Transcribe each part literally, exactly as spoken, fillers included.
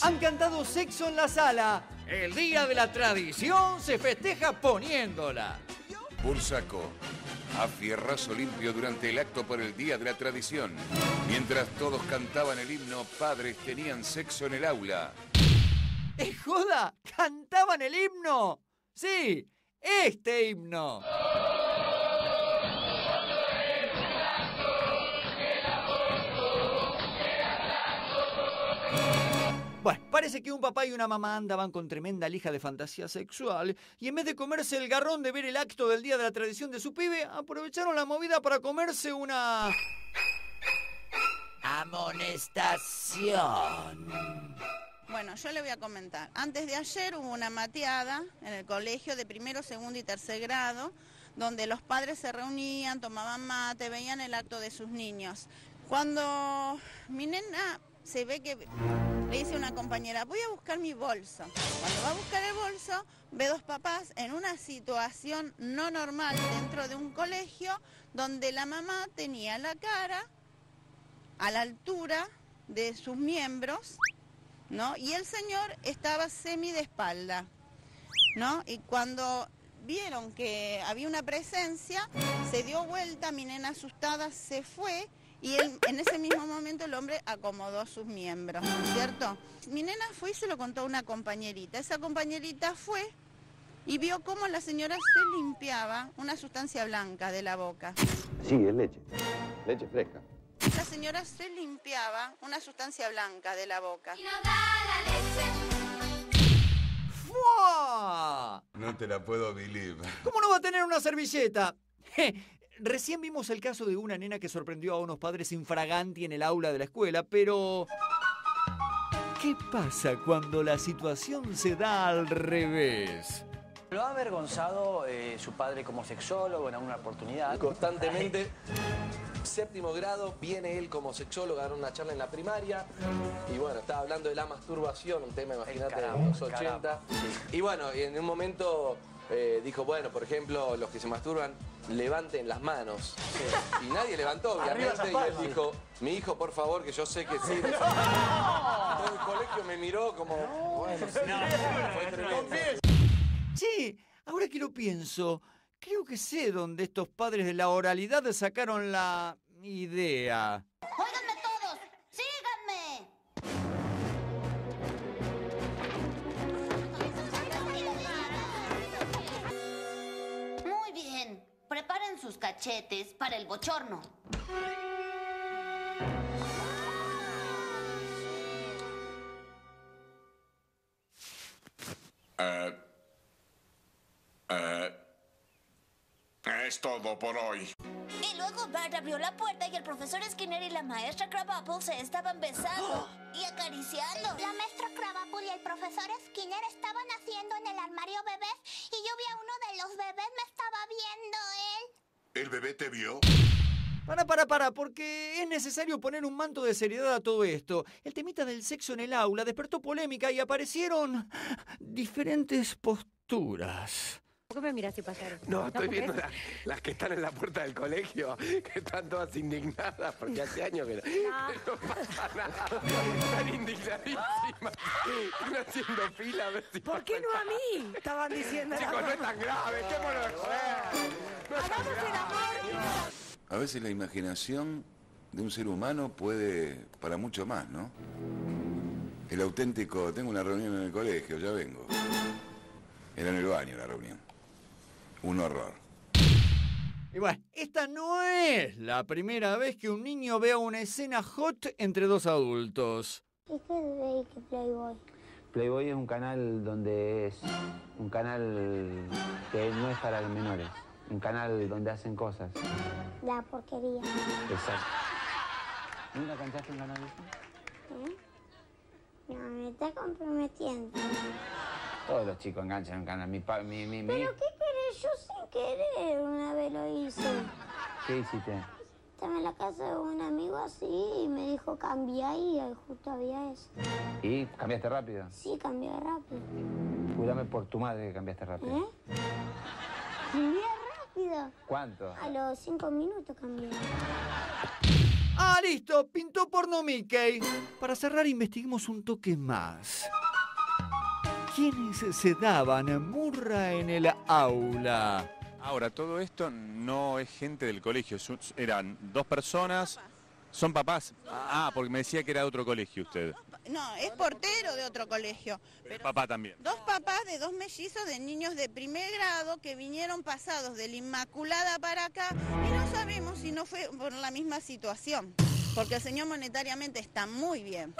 Han cantado Sexo en la Sala. El Día de la Tradición se festeja poniéndola. Bursaco, a fierrazo limpio durante el acto por el Día de la Tradición. Mientras todos cantaban el himno, padres tenían sexo en el aula. ¿Es joda? ¿Cantaban el himno? Sí, este himno. Bueno, parece que un papá y una mamá andaban con tremenda lija de fantasía sexual y en vez de comerse el garrón de ver el acto del Día de la Tradición de su pibe, aprovecharon la movida para comerse una... amonestación. Bueno, yo le voy a comentar. Antes de ayer hubo una mateada en el colegio de primero, segundo y tercer grado, donde los padres se reunían, tomaban mate, veían el acto de sus niños. Cuando mi nena se ve que le dice a una compañera, voy a buscar mi bolso. Cuando va a buscar el bolso, ve dos papás en una situación no normal dentro de un colegio, donde la mamá tenía la cara a la altura de sus miembros, ¿no? Y el señor estaba semi de espalda, ¿no? Y cuando vieron que había una presencia, se dio vuelta, mi nena asustada se fue y él, en ese mismo momento el hombre acomodó sus miembros, ¿cierto? Mi nena fue y se lo contó a una compañerita. Esa compañerita fue y vio cómo la señora se limpiaba una sustancia blanca de la boca. Sí, es leche, leche fresca. La señora se limpiaba una sustancia blanca de la boca. Y nos da la leche. ¡Fua! No te la puedo believe. ¿Cómo no va a tener una servilleta? Recién vimos el caso de una nena que sorprendió a unos padres infraganti en el aula de la escuela, pero... ¿qué pasa cuando la situación se da al revés? ¿Lo ha avergonzado eh, su padre como sexólogo en alguna oportunidad? Constantemente. Séptimo grado, viene él como sexólogo a dar una charla en la primaria y bueno, estaba hablando de la masturbación, un tema, imagínate, de los ochenta. Sí. Y bueno, en un momento eh, dijo, bueno, por ejemplo, los que se masturban, levanten las manos. Sí. Y nadie levantó, obviamente, y él dijo, mi hijo, por favor, que yo sé que sí. No. Todo el colegio me miró como, no. Bueno, sí, no. Fue tremendo. Sí, ahora que lo pienso... creo que sé dónde estos padres de la oralidad sacaron la idea. ¡Óiganme todos! ¡Síganme! Muy bien. Preparen sus cachetes para el bochorno. Eh... Eh... Es todo por hoy. Y luego Bart abrió la puerta y el profesor Skinner y la maestra Krabappel se estaban besando y acariciando. La maestra Krabappel y el profesor Skinner estaban haciendo en el armario bebés y yo vi a uno de los bebés, me estaba viendo él. ¿El bebé te vio? Para, para, para, porque es necesario poner un manto de seriedad a todo esto. El temita del sexo en el aula despertó polémica y aparecieron diferentes posturas. ¿Por qué me miras y pasaron? No, estoy viendo la, las que están en la puerta del colegio, que están todas indignadas, porque hace años que no, no. no pasa nada. Están indignadísimas. Están haciendo fila a ver si ¿por qué no a mí? Estaban diciendo. Chicos, no es tan grave, dejémoslo de joder. No es tan grave. A veces la imaginación de un ser humano puede para mucho más, ¿no? El auténtico, tengo una reunión en el colegio, ya vengo. Era en el baño la reunión. Un horror. Y bueno, esta no es la primera vez que un niño vea una escena hot entre dos adultos. ¿Y qué es que Playboy? Playboy es un canal donde es un canal que no es para menores. Un canal donde hacen cosas. La porquería. Exacto. ¿Nunca cantaste un canal de eso? ¿Eh? No, me está comprometiendo. Todos los chicos enganchan un canal. Mi, pa, mi, mi, mi... ¿Pero qué querés? Yo sin querer una vez lo hice. ¿Qué hiciste? Estaba en la casa de un amigo así y me dijo cambia y justo había eso. ¿Y cambiaste rápido? Sí, cambié rápido. Júrame por tu madre que cambiaste rápido. ¿Eh? Cambié rápido. ¿Cuánto? A los cinco minutos cambié. Ah, listo, pintó porno Mickey. Para cerrar, investiguemos un toque más. ¿Quiénes se daban murra en el aula? Ahora, todo esto no es gente del colegio, son- eran dos personas, son papás. Ah, porque me decía que era de otro colegio usted. No, es portero de otro colegio. Pero Papá también. dos papás de dos mellizos de niños de primer grado que vinieron pasados de la Inmaculada para acá y no sabemos si no fue por la misma situación, porque el señor monetariamente está muy bien.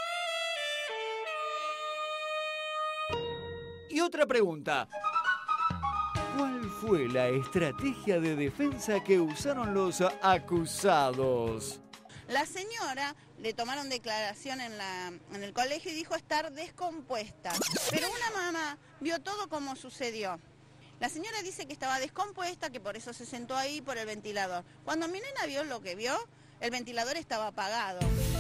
Y otra pregunta. ¿Cuál fue la estrategia de defensa que usaron los acusados? La señora le tomaron declaración en, la, en el colegio y dijo estar descompuesta, pero una mamá vio todo como sucedió. La señora dice que estaba descompuesta, que por eso se sentó ahí por el ventilador. Cuando mi nena vio lo que vio, el ventilador estaba apagado.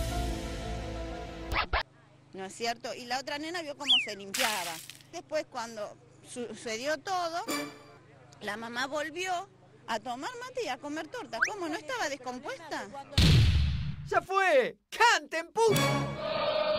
¿No es cierto? Y la otra nena vio cómo se limpiaba. Después, cuando sucedió todo, la mamá volvió a tomar mate y a comer torta. ¿Cómo? ¿No estaba descompuesta? ¡Ya fue! ¡Canten, puto!